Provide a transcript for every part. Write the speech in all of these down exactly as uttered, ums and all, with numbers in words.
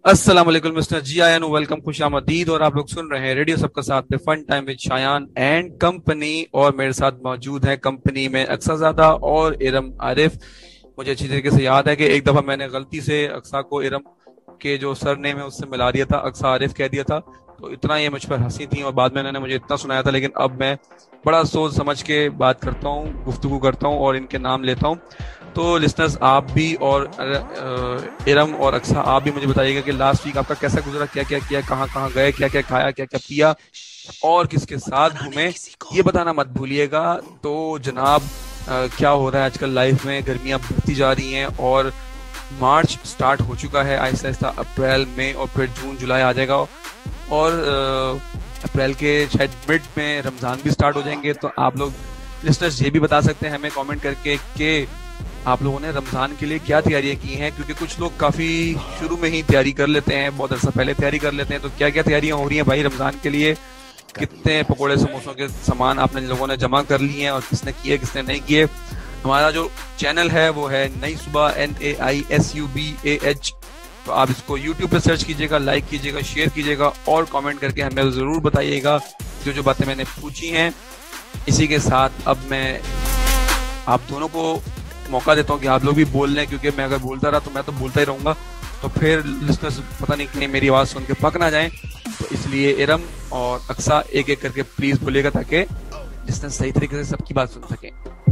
अस्सलाम वालेकुम मिस्टर जी आयन, वेलकम, खुशामदीद। और आप लोग सुन रहे हैं रेडियो सबका साथ पे fun time with Shayan and company. और मेरे साथ मौजूद है कंपनी में अक्साज़ादा और इरम आरिफ। मुझे अच्छी तरीके से याद है कि एक दफा मैंने गलती से अक्सा को इरम के जो सर नेम है उससे मिला दिया था, अक्सा आरिफ कह दिया था। तो इतना ये मुझ पर हंसी थी और बाद में इन्होंने मुझे इतना सुनाया था, लेकिन अब मैं बड़ा सोच समझ के बात करता हूँ, गुफ्तगू करता हूँ और इनके नाम लेता हूँ। तो लिसनर्स, आप भी और अ, इरम और अक्सा, आप भी मुझे बताइएगा कि लास्ट वीक आपका कैसा गुजरा, क्या क्या किया, कहाँ कहाँ गए, क्या क्या खाया, क्या क्या पिया और किसके साथ घूमे, ये बताना मत भूलिएगा। तो जनाब, अ, क्या हो रहा है आजकल लाइफ में? गर्मियाँ बढ़ती जा रही हैं और मार्च स्टार्ट हो चुका है आहिस्ता आहिस्ता। अप्रैल मई और फिर जून जुलाई आ जाएगा और अ, अप्रैल के शायद मिड में रमज़ान भी स्टार्ट हो जाएंगे। तो आप लोग लिसनर्स ये भी बता सकते हैं हमें कमेंट करके कि आप लोगों ने रमज़ान के लिए क्या तैयारियां की हैं, क्योंकि कुछ लोग काफ़ी शुरू में ही तैयारी कर लेते हैं, बहुत अर्सा पहले तैयारी कर लेते हैं। तो क्या क्या तैयारियां हो रही हैं भाई रमज़ान के लिए? कितने पकोड़े समोसों के सामान आपने लोगों ने जमा कर लिए हैं और किसने किए किसने नहीं किए? हमारा जो चैनल है वो है नई सुबह, N A I S U B A H. तो आप इसको यूट्यूब पे सर्च कीजिएगा, लाइक कीजिएगा, शेयर कीजिएगा और कमेंट करके हमें ज़रूर बताइएगा जो जो बातें मैंने पूछी हैं। इसी के साथ अब मैं आप दोनों को मौका देता हूँ कि आप लोग भी बोल लें, क्योंकि मैं अगर बोलता रहा तो मैं तो बोलता ही रहूँगा, तो फिर लिसनर्स पता नहीं कहीं मेरी आवाज़ सुन के पक ना जाएं। तो इसलिए इरम और अक्सा एक एक करके प्लीज़ बोलिएगा ताकि लिसनर्स सही तरीके से सबकी बात सुन सकें।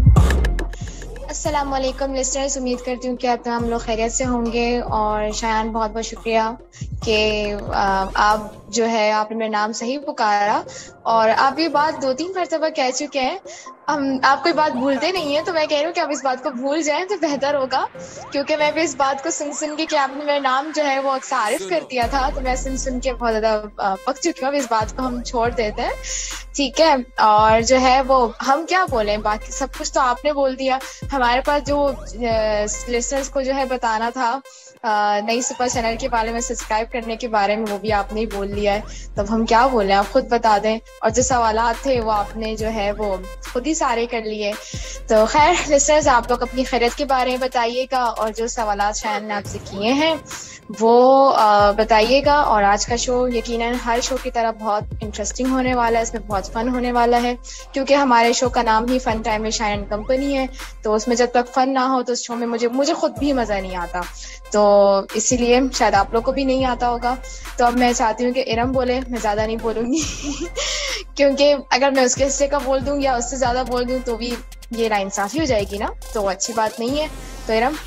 अस्सलाम वालेकुम लिस्टर्स, उम्मीद करती हूँ कि आप हम लोग खैरियत से होंगे। और शायान, बहुत बहुत शुक्रिया कि आप जो है आपने मेरा नाम सही पुकारा और आप ये बात दो तीन मरतबा कह चुके हैं। हम आप कोई बात भूलते नहीं है, तो मैं कह रही हूँ कि आप इस बात को भूल जाएं तो बेहतर होगा, क्योंकि मैं भी इस बात को सुन सुन के कि आपने मेरा नाम जो है वो अक्सा आरिफ कर दिया था, तो मैं सुन सुन के बहुत ज़्यादा पक चुकी हूँ। इस बात को हम छोड़ देते हैं, ठीक है? और जो है वो हम क्या बोलें, बाकी सब कुछ तो आपने बोल दिया। हमारे पास जो लिसनर्स को जो है बताना था नई सुपर चैनल के बारे में, सब्सक्राइब करने के बारे में, वो भी आपने ही बोल लिया है। तब हम क्या बोले, आप खुद बता दें। और जो सवालात थे वो आपने जो है वो खुद ही सारे कर लिए। तो खैर लिसनर्स, आप लोग अपनी खैरियत के बारे में बताइएगा और जो सवालात शायद ने आपसे किए हैं वो बताइएगा। और आज का शो यकीनन हर शो की तरह बहुत इंटरेस्टिंग होने वाला है, इसमें बहुत फन होने वाला है, क्योंकि हमारे शो का नाम ही फन टाइम में शायान कंपनी है। तो उसमें जब तक फन ना हो तो उस शो में मुझे मुझे खुद भी मज़ा नहीं आता, तो इसीलिए शायद आप लोग को भी नहीं आता होगा। तो अब मैं चाहती हूँ कि इरम बोले, मैं ज़्यादा नहीं बोलूँगी क्योंकि अगर मैं उसके हिस्से का बोल दूँ या उससे ज़्यादा बोल दूँ तो भी ये नाइंसाफ़ी हो जाएगी ना, तो अच्छी बात नहीं है। तो इरम।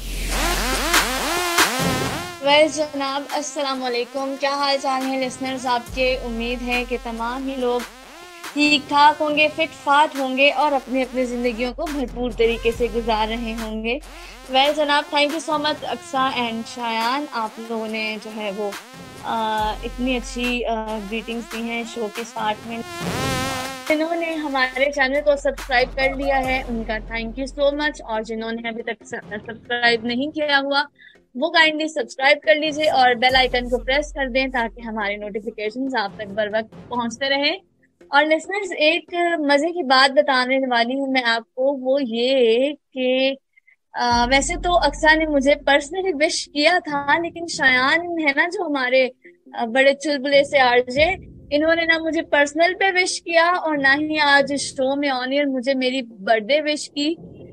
वेल जनाब, अस्सलाम वालेकुम। क्या हाल चाल है लिसनर्स आपके? उम्मीद है कि तमाम ही लोग ठीक ठाक होंगे, फिट फाट होंगे और अपनी अपनी ज़िंदगियों को भरपूर तरीके से गुजार रहे होंगे। वेल जनाब, thank you so much Aqsa and Shayan, आप लोगों ने जो है वो आ, इतनी अच्छी ग्रीटिंग्स दी हैं शो के स्टार्ट में। जिन्होंने हमारे चैनल को सब्सक्राइब कर लिया है उनका थैंक यू सो मच, और जिन्होंने अभी तक सब्सक्राइब नहीं किया हुआ वो काइंडली सब्सक्राइब कर लीजिए और बेल आइकन को प्रेस कर दें ताकि हमारे नोटिफिकेशंस आप तक बर वक्त पहुंचते रहें। और लिसनर्स, एक मजे की बात बताने वाली हूँ मैं आपको, वो ये कि वैसे तो अक्सा ने मुझे पर्सनली विश किया था, लेकिन शायान है ना जो हमारे आ, बड़े चुलबुले से आरजे, इन्होंने ना मुझे पर्सनल पे विश किया और ना ही आज शो में ऑन एयर मुझे मेरी बर्थडे विश की।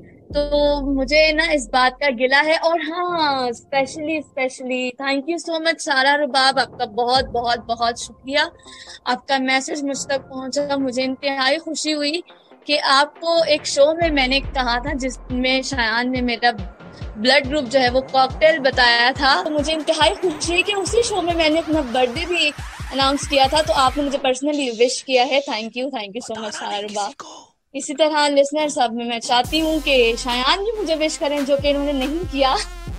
तो मुझे ना इस बात का गिला है। और हाँ, specially specially thank you so much Sara Rubab, आपका बहुत बहुत बहुत शुक्रिया। आपका मैसेज मुझ तक पहुंचा, मुझे इंतहाई खुशी हुई कि आपको एक शो में मैंने कहा था जिसमें शायान ने मेरा ब्लड ग्रुप जो है वो कॉकटेल बताया था, तो मुझे इंतहाई खुशी है कि उसी शो में मैंने अपना बर्थडे भी अनाउंस किया था, तो आपने मुझे पर्सनली विश किया है। Thank you thank you so much Sara Rubab. इसी तरह लिसनर्स, अब मैं चाहती हूँ कि शायान भी मुझे विश करें, जो कि इन्होंने नहीं किया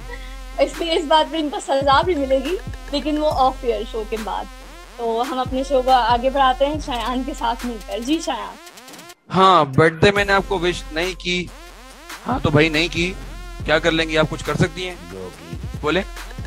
इसलिए इस बात पे इनको सजा भी मिलेगी, लेकिन वो ऑफ एयर शो के बाद। तो हम अपने शो को आगे बढ़ाते हैं शायान के साथ मिलकर। जी शायान। हाँ, बर्थडे मैंने आपको विश नहीं की। हाँ तो भाई नहीं की, क्या कर लेंगी आप? कुछ कर सकती हैं, बोले।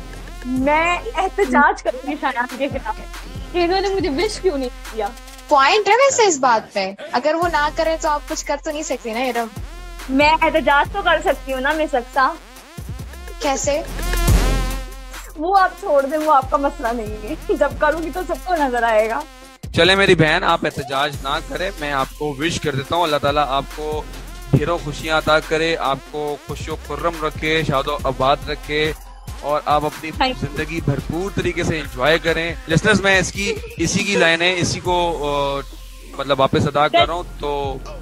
मैं एहतजाज करूंगी शायान के खिलाफ कि इन्होंने मुझे विश क्यों नहीं किया। पॉइंट है वैसे इस बात पे, अगर वो ना करे तो आप कुछ कर तो नहीं सकती ना इरम। मैं एहतजाज तो कर सकती हूँ ना मिस अक्सा। कैसे? वो आप छोड़ दें, वो आपका मसला नहीं है। जब करूंगी तो सबको नजर आएगा। चले मेरी बहन, आप एहतजाज ना करें, मैं आपको विश कर देता हूँ। अल्लाह ताला आपको ढेरों खुशियां अता करे, आपको खुशियों खुर्रम रखे, शादो आबाद रखे और आप अपनी जिंदगी भरपूर तरीके से एंजॉय करें। लिसनर्स, मैं इसकी इसी की लाइन है, इसी को आ, मतलब वापस अदा कर रहा हूँ। तो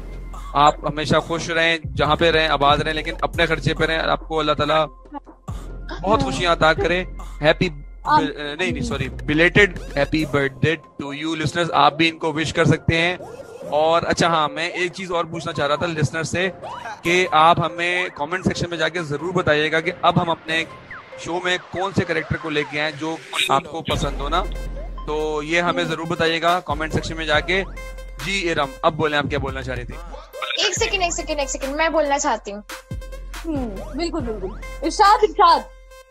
आप हमेशा खुश रहें, जहाँ पे रहें आबाद रहें, लेकिन अपने खर्चे पे रहें। आपको अल्लाह ताला बहुत खुशियां अता करे। हैप्पी नहीं नहीं sorry belated happy birthday to you listeners. आप भी इनको विश कर सकते हैं। और अच्छा हाँ, मैं एक चीज और पूछना चाह रहा था लिसनर से कि आप हमें कमेंट सेक्शन में जाके जरूर बताइएगा कि अब हम अपने शो में कौन से कैरेक्टर को लेके आए जो आपको पसंद हो ना। तो ये हमें जरूर बताइएगा कमेंट सेक्शन में जाके। जी इरम, अब बोले, आप क्या बोलना चाह रही थी? एक सेकंड एक सेकंड एक सेकंड मैं बोलना चाहती हूँ। बिल्कुल बिल्कुल, इरशाद इरशाद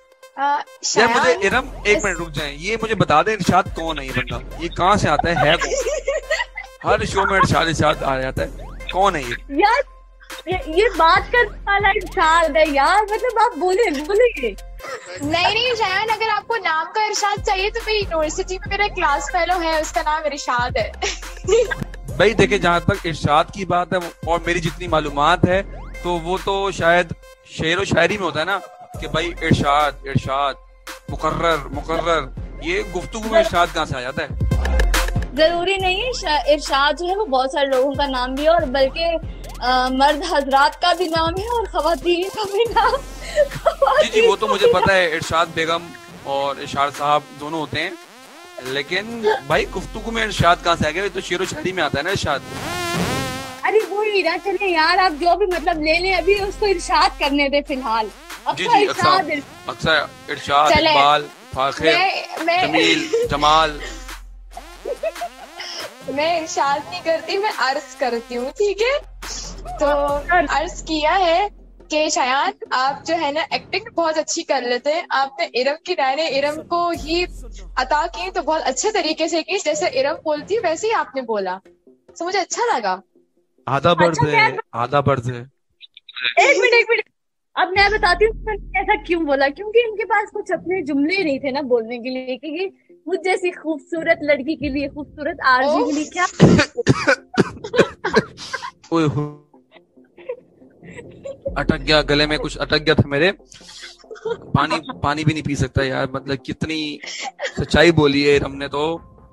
यार मुझे इरम एक मिनट रुक जाएं, ये मुझे बता दें इरशाद कौन है? ये बंदा ये कहाँ से आता है, है कौन? हर शो में इरशाद इरशाद आ जाता है, कौन है ये? यार ये, ये बात करने वाला इरशाद है यार, मतलब आप बोले बोले नहीं नहीं शायन, अगर आपको नाम का इरशाद चाहिए तो मेरी यूनिवर्सिटी में मेरा क्लास फेलो है, उसका नाम इरशाद है। भाई देखे, जहाँ तक इरशाद की बात है और मेरी जितनी मालूमात है तो वो तो शायद शेर व शायरी में होता है ना कि भाई इरशाद इरशाद मुकर्रर मुकर्रर, ये गुफ्तगू में इरशाद कहाँ से आ जाता है? जरूरी नहीं है, इरशाद जो है वो बहुत सारे लोगों का नाम भी है, और बल्कि मर्द हजरात का भी नाम है और खवातीन का भी नाम। जी जी वो तो मुझे पता है, इरशाद बेगम और इरशाद साहब दोनों होते हैं, लेकिन भाई गुफ्तगू में इरशाद कहाँ से आ गया? ये तो शेर व शायरी में आता है ना इरशाद। अरे वो हीरा, चले यार आप जो भी मतलब ले लें, अभी उसको इरशाद करने दे फिलहाल। जी जी अक्सर अक्सर इरशाद, इकबाल, फाखिर, जमील, जमाल। मैं इरशाद नहीं करती, मैं अर्ज करती हूँ, ठीक है? तो अर्ज किया है कि शायद आप जो है ना एक्टिंग बहुत अच्छी कर लेते हैं। आपने इरम की डायने इरम को ही अता की तो बहुत अच्छे तरीके से की, जैसे इरम बोलती वैसे ही आपने बोला, तो मुझे अच्छा लगा। आधा बर्द है, आधा बर्द है। एक मिनट एक मिनट, अब मैं बताती हूँ ऐसा क्यों बोला। क्योंकि इनके पास कुछ अपने जुमले नहीं थे ना बोलने के लिए, क्योंकि मुझ जैसी खूबसूरत लड़की के लिए, खूबसूरत आरजी के लिए क्या ओए हो, अटक गया गले में, कुछ अटक गया था मेरे। पानी पानी भी नहीं पी सकता यार, मतलब कितनी सच्चाई बोली है हमने तो।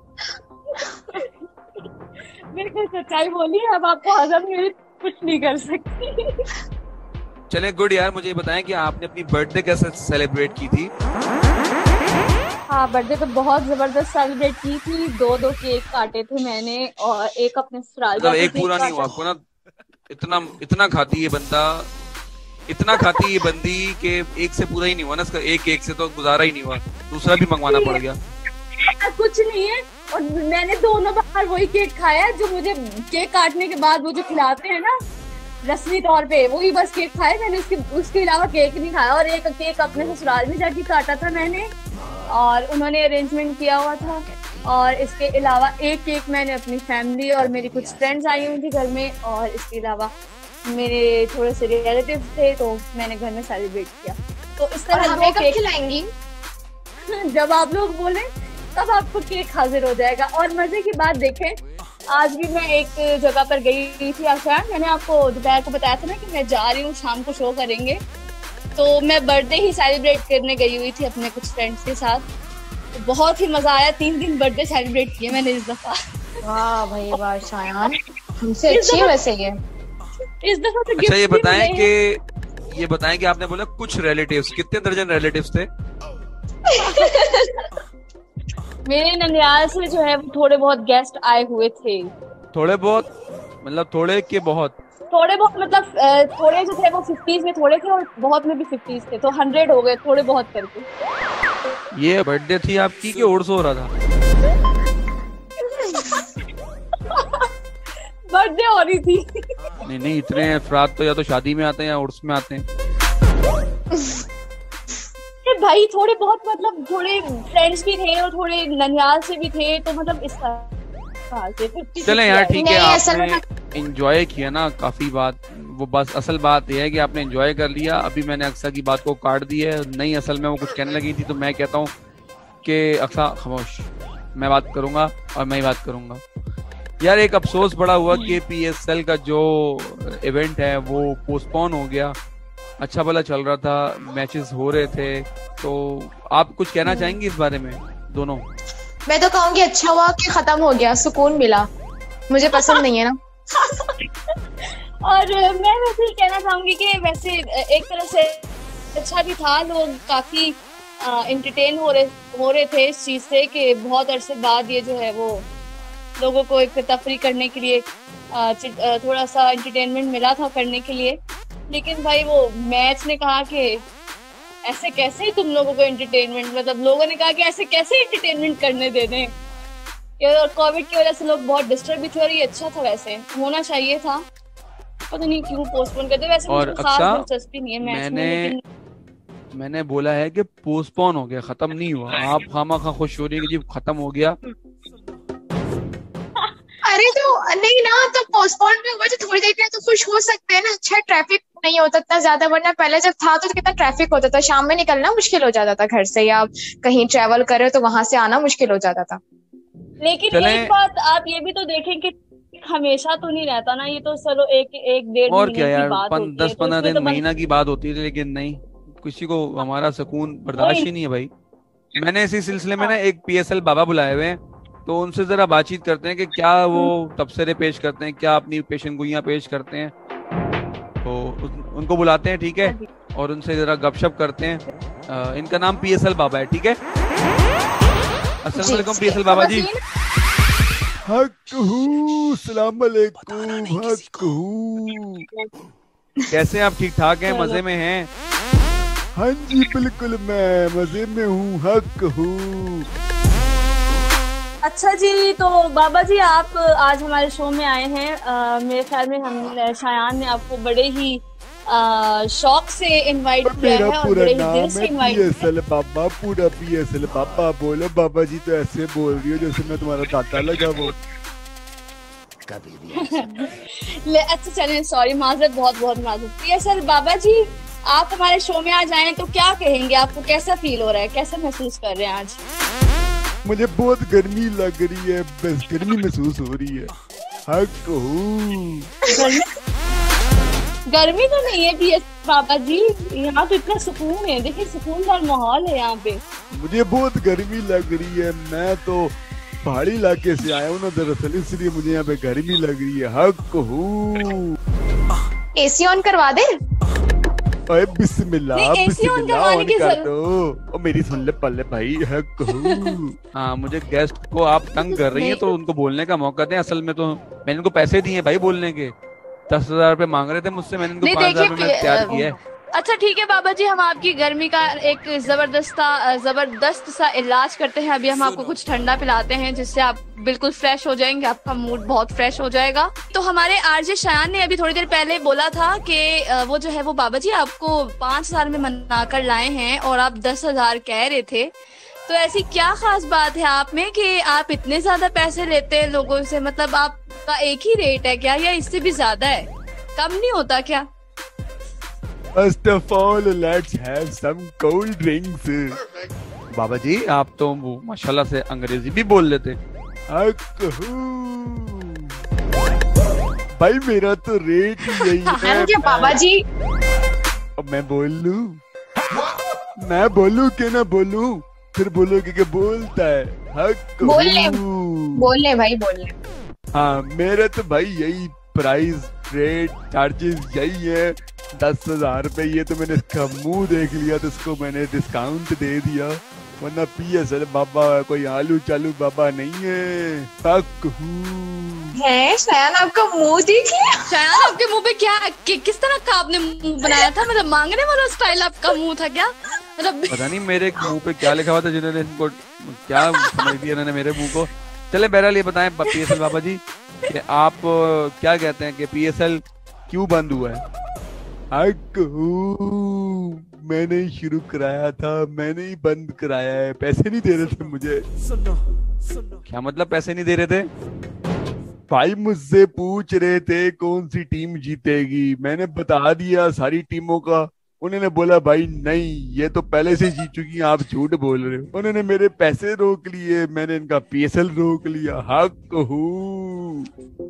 बिल्कुल सच्चाई बोली है, अब आपको हजम नहीं, कुछ नहीं कर सकती। चले गुड यार, मुझे ये बताएं कि आपने अपनी बर्थडे कैसे सेलिब्रेट की थी? हाँ, बर्थडे तो बहुत जबरदस्त सेलिब्रेट की थी। दो दो केक काटे थे मैंने और एक अपने ससुराल मतलब एक पूरा नहीं हुआ आपको ना? इतना इतना खाती है बंदा, इतना खाती है बंदी कि एक से पूरा ही नहीं हुआ ना इसका। एक केक से तो गुजारा ही नहीं हुआ, दूसरा भी मंगवाना पड़ गया। कुछ नहीं है, और मैंने दोनों बार वही केक खाया जो मुझे केक काटने के बाद वो जो खिलाते हैं ना रस्मी तौर पे, वही बस केक खाया मैंने। उसके उसके अलावा केक नहीं खाया। और एक केक अपने ससुराल में जाके काटा था मैंने, और उन्होंने अरेंजमेंट किया हुआ था। और इसके अलावा एक केक मैंने अपनी फैमिली और मेरी कुछ फ्रेंड्स आई हुई थी घर में, और इसके अलावा मेरे थोड़े से रिलेटिव्स थे, तो मैंने घर में सेलिब्रेट किया। तो इस तरह हमें कब खिलाएंगी? जब आप लोग बोले तब आपको केक हाजिर हो जाएगा। और मजे की बात देखें, आज भी मैं एक जगह पर गई थी आसान, मैंने आपको दोपहर को बताया था ना कि मैं जा रही हूँ, शाम को शो करेंगे, तो मैं बर्थडे ही सेलिब्रेट करने गई हुई थी अपने कुछ फ्रेंड्स के साथ। तो बहुत ही मजा आया, तीन दिन बर्थडे सेलिब्रेट किए मैंने इस दफा। वाह भाई वाह शायान, हमसे अच्छी है वैसे ये। इस दफा तो अच्छा ये बताएं कि ये बताएं कि आपने बोला कुछ रिलेटिव्स, कितने दर्जन रिलेटिव्स थे? मेरे ननियाल से जो है वो थोड़े बहुत गेस्ट आए हुए थे। थोड़े बहुत मतलब थोड़े के बहुत? थोड़े बहुत मतलब थोड़े जो थे वो फिफ्टीज में थोड़े थे, और बहुत में भी फिफ्टीज थे, तो हंड्रेड हो गए थोड़े बहुत करके। ये बर्थडे थी आपकी कि उर्स हो रहा था? बर्थडे हो रही थी। नहीं नहीं, इतने अफराद तो या तो शादी में आते हैं या उर्स में आते हैं। भाई थोड़े बहुत मतलब थोड़े फ्रेंड्स भी थे और थोड़े ननियाल से भी थे, तो मतलब इस तरह से। चले यार ठीक है, आपने एंजॉय किया ना काफी बात, वो बस असल बात यह है कि आपने एंजॉय कर लिया। अभी मैंने अक्सा की बात को काट दी है, नहीं असल में वो कुछ कहने लगी थी, तो मैं कहता हूँ कि अक्सा खामोश, मैं बात करूंगा और मैं ही बात करूंगा। यार एक अफसोस बड़ा हुआ कि पीएसएल का जो इवेंट है वो पोस्टपोन हो गया। अच्छा भला चल रहा था, मैचेस हो रहे थे, तो आप कुछ कहना चाहेंगे इस बारे में दोनों? मैं तो कहूँगी अच्छा हुआ कि खत्म हो गया, सुकून मिला, मुझे पसंद नहीं है ना। और मैं वैसे ही कहना चाहूंगी कि वैसे एक तरह से अच्छा भी था, लोग काफी एंटरटेन हो रहे हो रहे थे इस चीज से कि बहुत अरसे बाद ये जो है वो लोगों को एक तफरी करने के लिए आ, थोड़ा सा एंटरटेनमेंट मिला था करने के लिए। लेकिन भाई वो मैच ने कहा कि ऐसे कैसे ही तुम लोगों को एंटरटेनमेंट, मतलब लोगों ने कहा कि ऐसे कैसे एंटरटेनमेंट करने दे दें। और कोविड की वजह से लोग बहुत डिस्टर्ब भी थे और ये अच्छा था, वैसे होना चाहिए था, पता नहीं क्यों पोस्टपोन करते। वैसे मुझे खास दिलचस्पी नहीं है मैच मैंने में, लेकिन मैंने बोला है कि पोस्टपोन हो गया, खत्म नहीं हुआ। आप खामा-खा खुश हो रही है कि जी खत्म हो गया। अरे तो नहीं ना, तो पोस्टपोन में हुआ तो थोड़ी देर के लिए तो खुश हो सकते हैं ना। अच्छा ट्रैफिक नहीं होता इतना ज्यादा, वरना पहले जब था तो कितना ट्रैफिक होता था, शाम में निकलना मुश्किल हो जाता था घर से, या कहीं ट्रेवल करे तो वहां से आना मुश्किल हो जाता था। लेकिन एक बात आप ये भी तो देखें कि हमेशा तो नहीं रहता ना, ये तो चलो एक एक डेढ़ और क्या यार, दस पंद्रह दिन तो महीना की बात होती है, लेकिन नहीं, किसी को हमारा सुकून बर्दाश्त ही नहीं है भाई। मैंने इसी सिलसिले में ना एक पीएसएल बाबा बुलाए हुए हैं, तो उनसे जरा बातचीत करते हैं कि क्या वो तबसरे पेश करते हैं, क्या अपनी पेशन गोइयां पेश करते हैं। तो उनको बुलाते हैं, ठीक है, और उनसे जरा गपशप करते हैं। आ, इनका नाम पीएसएल बाबा है, ठीक है। अस्सलाम वालेकुम पीएसएल बाबा जी। अस्सलाम वालेकुम। कैसे हैं आप? ठीक ठाक हैं? मजे में हैं? हाँ जी बिल्कुल, मैं मजे में हूँ। हक हूँ। अच्छा जी, तो बाबा जी आप आज हमारे शो में आए हैं। आ, मेरे ख्याल में हम शायान ने आपको बड़े ही आ, शौक से इनवाइट किया है और बड़े ही दिल से इनवाइट किया। बाबा पूरा पीएसएल बाबा बोलो। बाबा जी तो ऐसे बोल रही हो जैसे मैं तुम्हारा दाता लगा वो। कभी भी अच्छा चलें, सॉरी, माजरत, बहुत बहुत माजरत। पीएसएल बाबा जी आप हमारे शो में आज आए तो क्या कहेंगे, आपको कैसा फील हो रहा है, कैसा महसूस कर रहे हैं आज? मुझे बहुत गर्मी लग रही है, बस गर्मी महसूस हो रही है। गर्मी गर्मी तो नहीं है पीएस बाबा जी, यहाँ तो इतना सुकून है, देखिए सुकूनदार माहौल है यहाँ पे। मुझे बहुत गर्मी लग रही है, मैं तो पहाड़ी इलाके से आया हूँ ना दरअसल, इसलिए मुझे यहाँ पे गर्मी लग रही है। हक हूँ। एसी ऑन करवा दे। अरे बिस्मिल्लाह बिस्मिल्लाह ऑन कर दो। ओ मेरी सुन ले पल्ले भाई। हक हूँ। हाँ, मुझे गेस्ट को आप तंग कर रही हैं तो उनको बोलने का मौका दें। असल में तो मैंने इनको पैसे दिए भाई बोलने के, दस हजार रुपए मांग रहे थे मुझसे, मैंने इनको पाँच हजार रुपए तैयार किया है। अच्छा ठीक है बाबा जी, हम आपकी गर्मी का एक जबरदस्त जबरदस्त सा इलाज करते हैं। अभी हम आपको कुछ ठंडा पिलाते हैं जिससे आप बिल्कुल फ्रेश हो जाएंगे, आपका मूड बहुत फ्रेश हो जाएगा। तो हमारे आरजे शायान ने अभी थोड़ी देर पहले बोला था कि वो जो है वो बाबा जी आपको पाँच हजार में मना कर लाए हैं और आप दस हजार कह रहे थे। तो ऐसी क्या खास बात है आप में कि आप इतने ज्यादा पैसे लेते हैं लोगों से? मतलब आपका एक ही रेट है क्या या इससे भी ज्यादा है? कम नहीं होता क्या? First of all, let's have some cold drinks. बाबा जी आप तो माशाल्लाह से अंग्रेजी भी बोल लेते। भाई मेरा तो रेट यही है। क्या बाबा जी? अब मैं बोल लूं? मैं बोलूं कि ना बोलूं? फिर बोलोगे कि बोलता है। हक बोल ले, बोल ले भाई बोल ले। हाँ मेरा तो भाई यही प्राइस रेट चार्जेस यही है, दस हजार रुपए। ये तो मैंने इसका मुंह देख लिया तो इसको मैंने डिस्काउंट दे दिया, वरना पीएसएल बाबा कोई आलू चालू बाबा नहीं है। हक है। शायान आपका मुंह देखिए। शायान आपके मुंह पे क्या कि, किस तरह का आपने मुंह बनाया था? मतलब मांगने वाला स्टाइल आपका मुंह था क्या? मतलब पता नहीं मेरे मुंह पे क्या लिखा हुआ था, जिन्होंने इनको क्या समझ दिया इन्होंने मेरे मुंह को। चले बहरहाल ये बताएं पीएसएल बाबा जी कि आप क्या कहते हैं कि पीएसएल क्यों बंद हुआ है? मैंने ही शुरू कराया था, मैंने ही बंद कराया है, पैसे नहीं दे रहे थे मुझे। क्या मतलब पैसे नहीं दे रहे थे? भाई मुझसे पूछ रहे थे कौन सी टीम जीतेगी, मैंने बता दिया सारी टीमों का। उन्होंने बोला भाई नहीं ये तो पहले से जीत चुकी हैं, आप झूठ बोल रहे हो। उन्होंने मेरे पैसे रोक लिए, मैंने इनका पीएसएल रोक लिया। हक हूँ।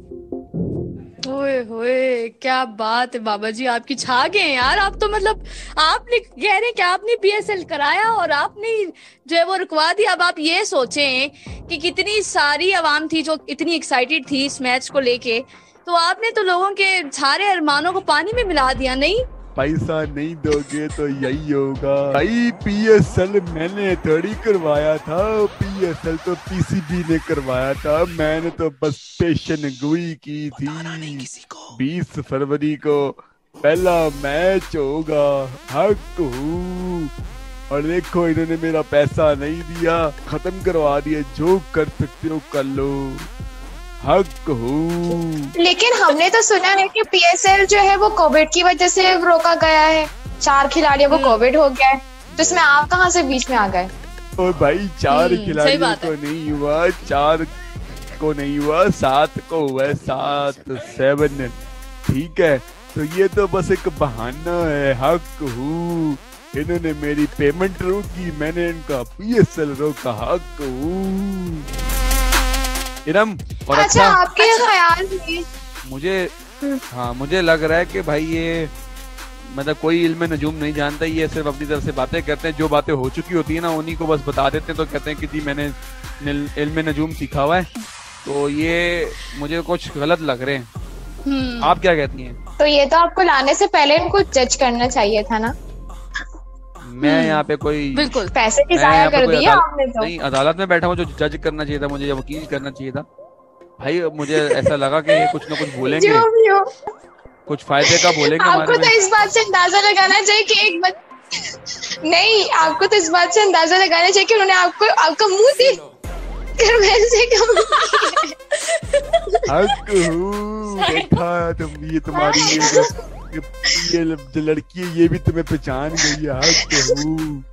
ओए होए, क्या बात है बाबा जी, आपकी छा गए हैं यार। आप तो मतलब आपने कह रहे हैं कि आपने पीएसएल कराया और आपने जो है वो रुकवा दिया। अब आप ये सोचें कि कितनी सारी आवाम थी जो इतनी एक्साइटेड थी इस मैच को लेके, तो आपने तो लोगों के सारे अरमानों को पानी में मिला दिया। नहीं, पैसा नहीं दोगे तो यही होगा भाई। पीएसएल मैंने थोड़ी करवाया था, पीएसएल तो पीसीबी ने करवाया था। मैंने तो बस पेशन गोई की थी। बीस फरवरी को पहला मैच होगा। हक हूँ। और देखो इन्होंने मेरा पैसा नहीं दिया, खत्म करवा दिया। जो कर सकते हो कर लो। हक हूँ। लेकिन हमने तो सुना है कि पीएसएल जो है वो कोविड की वजह से रोका गया है। चार खिलाड़ियों को कोविड हो गया है, तो इसमें आप कहाँ से बीच में आ गए? ओ भाई चार खिलाड़ियों को नहीं हुआ, चार को नहीं हुआ, सात को हुआ है। सात सेवन ठीक है। तो ये तो बस एक बहाना है। हक हूँ। इन्होंने मेरी पेमेंट रोकी, मैंने इनका पीएसएल रोका। हक हूँ। इरम और अच्छा, अच्छा आपके ख्याल में मुझे हाँ मुझे लग रहा है कि भाई ये मतलब कोई इल्म नजूम नहीं जानता, ये सिर्फ अपनी तरफ से बातें करते हैं। जो बातें हो चुकी होती है ना उन्हीं को बस बता देते हैं, तो कहते हैं कि जी मैंने इल्म नजूम सीखा हुआ है। तो ये मुझे कुछ गलत लग रहे हैं। आप क्या कहती हैं? तो ये तो आपको लाने से पहले इनको जज करना चाहिए था ना। मैं यहाँ पे कोई बिल्कुल पैसे की मैं जाया यहाँ पे कर कोई दिया अदालत आपने तो। नहीं, अदालत में बैठा हूँ। जो जज करना चाहिए था मुझे, या वकील करना चाहिए था। भाई मुझे ऐसा लगा कि ये कुछ ना कुछ बोलेंगे, जो भी हो, कुछ फायदे का बोलेंगे आपको हमारे तो में। इस बात से अंदाजा लगाना चाहिए कि एक बच... नहीं, आपको तो इस बात से अंदाजा लगाना चाहिए कि उन्होंने आपको आपका मुंह देख कर वैसे कम। हक हूँ। देखा तुम, ये तुम्हारी ये जो ये, ये जो लड़की है ये भी तुम्हें पहचान गई है। हक हूँ।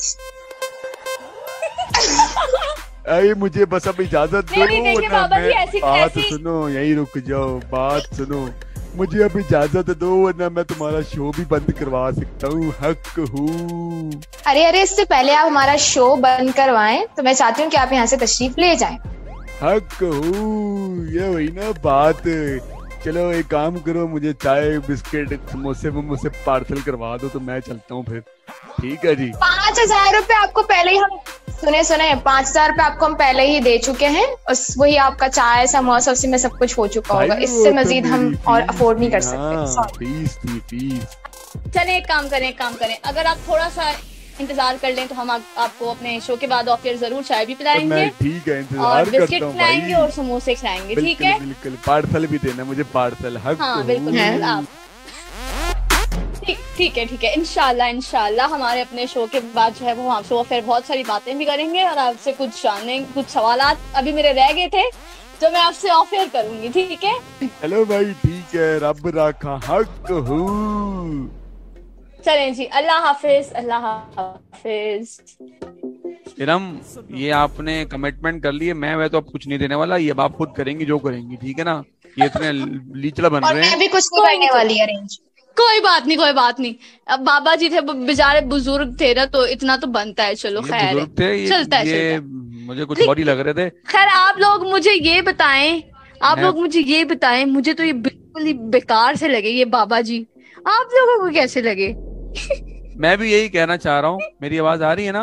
अरे मुझे बस अब इजाजत दो, नहीं, देखिए वरना बाबा जी, मैं ऐसी- बात ऐसी- सुनो, यहीं रुक जाओ, बात सुनो। मुझे अब इजाजत दो वरना मैं तुम्हारा शो भी बंद करवा सकता हूँ। हक हूँ। अरे अरे, इससे पहले आप हमारा शो बंद करवाएं तो मैं चाहती हूँ कि आप यहाँ से तशरीफ ले जाएं। हक हूँ। ये वही ना बात। चलो एक काम करो, मुझे चाय बिस्किट समोसे मुझसे पार्सल करवा दो तो मैं चलता हूँ फिर। ठीक है जी। पाँच हजार रूपए आपको पहले ही हम सुने सुने पाँच हजार रूपए आपको हम पहले ही दे चुके हैं। उस वही आपका चाय समोसा उसी में सब कुछ हो चुका होगा। भाई, इससे वो तो मजीद हम मेरी और फीस अफोर्ड नहीं थी कर ना, सकते। Sorry। फीस थी फीस। चले एक काम करें एक काम करें अगर आप थोड़ा सा इंतजार कर लें तो हम आप, आपको अपने शो के बाद ऑफ एयर जरूर चाय भी तो पिलाएंगे मैं ठीक है और इंतजार बिस्किट करता हूँ खिलाएंगे भाई। और समोसे खिलाएंगे। ठीक बिल्कुल है, बिल्कुल। पार्सल भी देना मुझे, पार्सल। हक हाँ बिल्कुल हूँ। बिल्कुल। आप ठीक ठीक है ठीक है इंशाल्लाह इंशाल्लाह हमारे अपने शो के बाद जो है वो आपसे वो फिर बहुत सारी बातें भी करेंगे और आपसे कुछ जानने कुछ सवालात अभी मेरे रह गए थे जो मैं आपसे ऑफ एयर करूंगी। ठीक है, हेलो भाई, ठीक है, रब राखा। हक हूँ। चलें जी, अल्लाह हाफिज अल्लाह हाफिज। इरम, ये आपने कमिटमेंट कर ली है, मैं वह तो अब कुछ नहीं देने वाला, ये अब आप खुद करेंगी जो करेंगी। ठीक है ना? ये इतने लीचड़ा बन और रहे मैं हैं। भी कुछ नहीं करने वाली अरेंज। कोई बात नहीं कोई बात नहीं, अब बाबा जी थे बेचारे बुजुर्ग थे ना तो इतना तो बनता है। चलो ये खैर है, बुजुर्ग थे, ये, चलता है ये चलता मुझे कुछ और ही लग रहे थे। खैर आप लोग मुझे ये बताएं आप मैं- लोग मुझे ये बताएं मुझे तो ये बिल्कुल ही बेकार से लगे ये बाबा जी। आप लोगों को कैसे लगे? मैं भी यही कहना चाह रहा हूँ। मेरी आवाज आ रही है ना?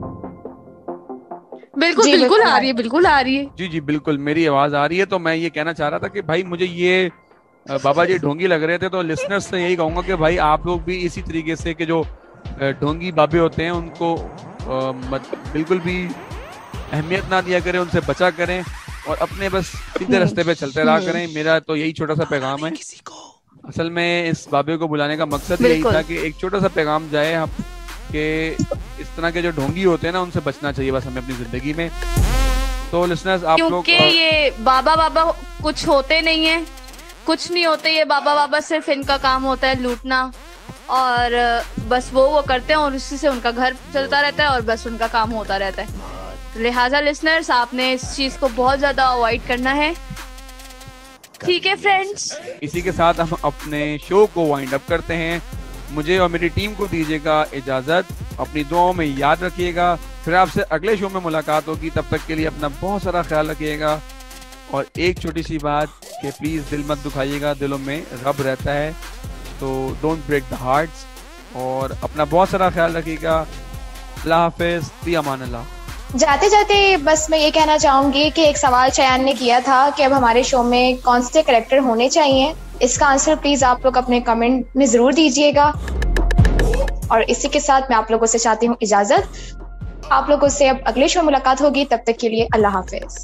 बिल्कुल जी, बिल्कुल बिल्कुल आ रही है बिल्कुल आ रही है। जी जी बिल्कुल, मेरी आवाज आ रही है। तो मैं ये कहना चाह रहा था कि भाई मुझे ये अ, बाबा जी ढोंगी लग रहे थे, तो लिसनर्स से यही कहूंगा कि भाई आप लोग भी इसी तरीके से कि जो अ, ढोंगी बाबे होते हैं उनको अ, मत, बिल्कुल भी अहमियत ना दिया करें, उनसे बचा करें और अपने बस सीधे रास्ते पे चलते रहा करें। मेरा तो यही छोटा सा पैगाम है। असल में इस बाबे को बुलाने का मकसद यही बिल्कुल। था कि एक छोटा सा पैगाम जाए हम कि इस तरह के जो ढोंगी होते हैं ना उनसे बचना चाहिए बस हमें अपनी जिंदगी में। तो लिसनर्स आप लोग क्योंकि ये बाबा बाबा कुछ होते नहीं है, कुछ नहीं होते ये बाबा बाबा, सिर्फ इनका काम होता है लूटना और बस वो वो करते हैं और उसी से उनका घर चलता रहता है और बस उनका काम होता रहता है। लिहाजा लिसनर्स आपने इस चीज को बहुत ज्यादा अवॉइड करना है ठीक है फ्रेंड्स, इसी के साथ हम अपने शो को वाइंड अप करते हैं। मुझे और मेरी टीम को दीजिएगा इजाजत, अपनी दुआओं में याद रखिएगा। फिर आपसे अगले शो में मुलाकात होगी, तब तक के लिए अपना बहुत सारा ख्याल रखिएगा। और एक छोटी सी बात कि प्लीज दिल मत दुखाइएगा, दिलों में रब रहता है, तो डोंट ब्रेक द हार्ट्स। और अपना बहुत सारा ख्याल रखिएगा। अल्लाह हाफिज, फी अमान अल्लाह। जाते जाते बस मैं ये कहना चाहूंगी कि एक सवाल शयान ने किया था कि अब हमारे शो में कौन से कैरेक्टर होने चाहिए। इसका आंसर प्लीज आप लोग अपने कमेंट में जरूर दीजिएगा। और इसी के साथ मैं आप लोगों से चाहती हूँ इजाजत। आप लोगों से अब अगले शो में मुलाकात होगी, तब तक के लिए अल्लाह हाफिज।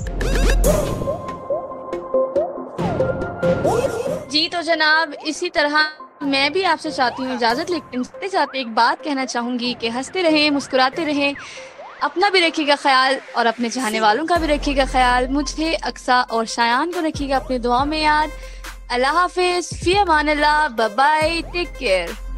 जी तो जनाब, इसी तरह मैं भी आपसे चाहती हूँ इजाजत, लेकिन इसके साथ एक बात कहना चाहूंगी कि हंसते रहें, मुस्कुराते रहें, अपना भी रखिएगा ख्याल और अपने चाहने वालों का भी रखिएगा ख्याल। मुझे, अक्सा और शायान को रखिएगा अपनी दुआ में याद। अल्लाह हाफिज, फी अमान अल्लाह, बाय बाय, टेक केयर।